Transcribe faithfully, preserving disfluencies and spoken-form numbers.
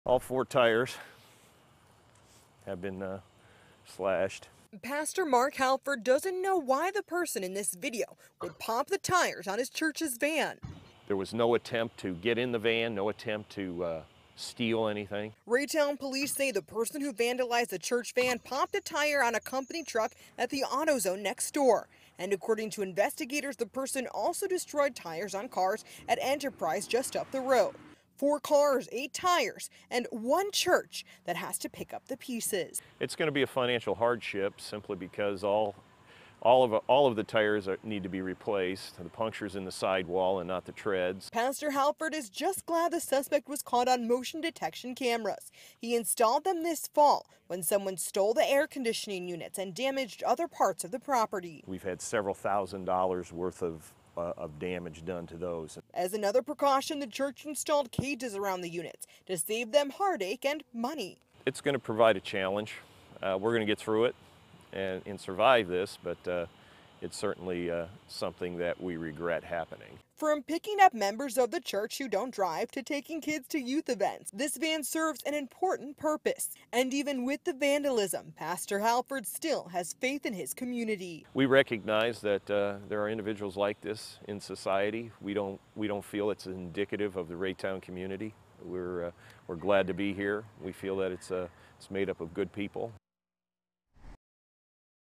All four tires have been uh, slashed. Pastor Mark Halford doesn't know why the person in this video would pop the tires on his church's van. There was no attempt to get in the van, no attempt to uh, steal anything. Raytown police say the person who vandalized the church van popped a tire on a company truck at the AutoZone next door. And according to investigators, the person also destroyed tires on cars at Enterprise just up the road. Four cars, eight tires, and one church that has to pick up the pieces. It's going to be a financial hardship simply because all All of, all of the tires are, need to be replaced. The puncture's in the sidewall and not the treads. Pastor Halford is just glad the suspect was caught on motion detection cameras. He installed them this fall when someone stole the air conditioning units and damaged other parts of the property. We've had several thousand dollars worth of, uh, of damage done to those. As another precaution, the church installed cages around the units to save them heartache and money. It's going to provide a challenge. Uh, we're going to get through it and, and survive this, but uh, it's certainly uh, something that we regret happening. From picking up members of the church who don't drive to taking kids to youth events, this van serves an important purpose. And even with the vandalism, Pastor Halford still has faith in his community. We recognize that uh, there are individuals like this in society. We don't, we don't feel it's indicative of the Raytown community. We're, uh, we're glad to be here. We feel that it's, uh, it's made up of good people.